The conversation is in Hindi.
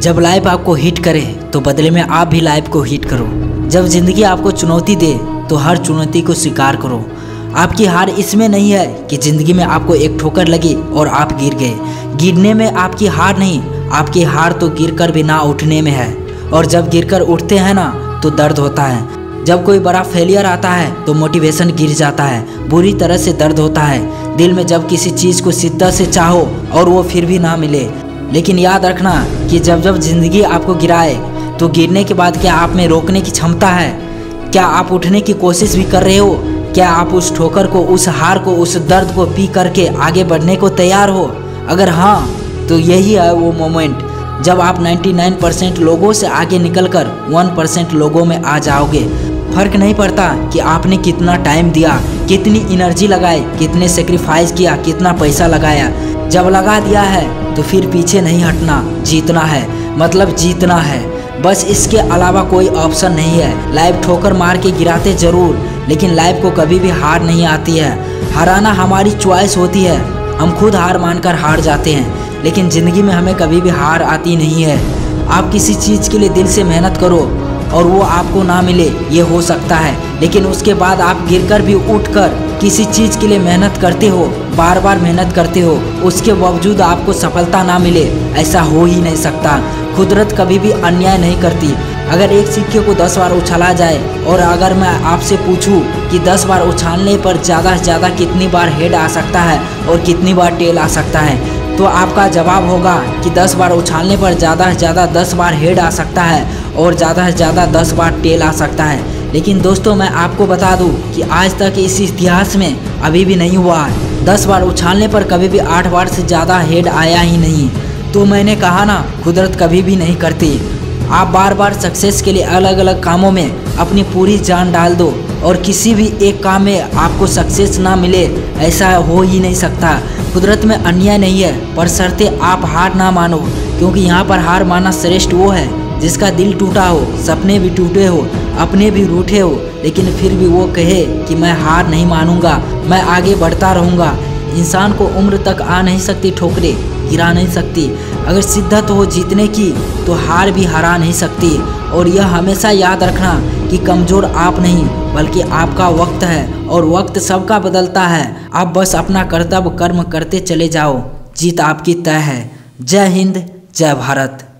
जब लाइफ आपको हिट करे तो बदले में आप भी लाइफ को हिट करो। जब जिंदगी आपको चुनौती दे तो हर चुनौती को स्वीकार करो। आपकी हार इसमें नहीं है कि जिंदगी में आपको एक ठोकर लगी और आप गिर गए। गिरने में आपकी हार नहीं, आपकी हार तो गिरकर भी ना उठने में है। और जब गिरकर उठते हैं ना तो दर्द होता है। जब कोई बड़ा फेलियर आता है तो मोटिवेशन गिर जाता है, बुरी तरह से दर्द होता है दिल में जब किसी चीज़ को शिद्दत से चाहो और वो फिर भी ना मिले। लेकिन याद रखना कि जब जब जिंदगी आपको गिराए तो गिरने के बाद क्या आप में रोकने की क्षमता है? क्या आप उठने की कोशिश भी कर रहे हो? क्या आप उस ठोकर को, उस हार को, उस दर्द को पी करके आगे बढ़ने को तैयार हो? अगर हाँ तो यही है वो मोमेंट जब आप 99% लोगों से आगे निकलकर 1% लोगों में आ जाओगे। फर्क नहीं पड़ता कि आपने कितना टाइम दिया, कितनी एनर्जी लगाई, कितने सेक्रीफाइस किया, कितना पैसा लगाया। जब लगा दिया है तो फिर पीछे नहीं हटना, जीतना है, मतलब जीतना है। बस इसके अलावा कोई ऑप्शन नहीं है। लाइफ ठोकर मार के गिराते जरूर, लेकिन लाइफ को कभी भी हार नहीं आती है। हराना हमारी चॉइस होती है, हम खुद हार मानकर हार जाते हैं, लेकिन ज़िंदगी में हमें कभी भी हार आती नहीं है। आप किसी चीज़ के लिए दिल से मेहनत करो और वो आपको ना मिले, ये हो सकता है, लेकिन उसके बाद आप गिरकर भी उठकर किसी चीज़ के लिए मेहनत करते हो, बार बार मेहनत करते हो, उसके बावजूद आपको सफलता ना मिले, ऐसा हो ही नहीं सकता। कुदरत कभी भी अन्याय नहीं करती। अगर एक सिक्के को 10 बार उछाला जाए और अगर मैं आपसे पूछूं कि 10 बार उछालने पर ज़्यादा से ज़्यादा कितनी बार हेड आ सकता है और कितनी बार टेल आ सकता है, तो आपका जवाब होगा कि 10 बार उछालने पर ज़्यादा से ज़्यादा 10 बार हेड आ सकता है और ज़्यादा से ज़्यादा 10 बार टेल आ सकता है। लेकिन दोस्तों मैं आपको बता दूं कि आज तक इस इतिहास में अभी भी नहीं हुआ है। 10 बार उछालने पर कभी भी 8 बार से ज़्यादा हेड आया ही नहीं। तो मैंने कहा ना, कुदरत कभी भी नहीं करती। आप बार बार सक्सेस के लिए अलग अलग कामों में अपनी पूरी जान डाल दो और किसी भी एक काम में आपको सक्सेस ना मिले, ऐसा हो ही नहीं सकता। कुदरत में अन्याय नहीं है, पर शर्ते आप हार ना मानो, क्योंकि यहाँ पर हार मानना श्रेष्ठ वो है जिसका दिल टूटा हो, सपने भी टूटे हो, अपने भी रूठे हो, लेकिन फिर भी वो कहे कि मैं हार नहीं मानूंगा, मैं आगे बढ़ता रहूँगा। इंसान को उम्र तक आ नहीं सकती ठोकरे, गिरा नहीं सकती। अगर शिद्दत हो जीतने की तो हार भी हरा नहीं सकती। और यह हमेशा याद रखना कि कमज़ोर आप नहीं बल्कि आपका वक्त है, और वक्त सबका बदलता है। आप बस अपना कर्तव्य कर्म करते चले जाओ, जीत आपकी तय है। जय हिंद, जय भारत।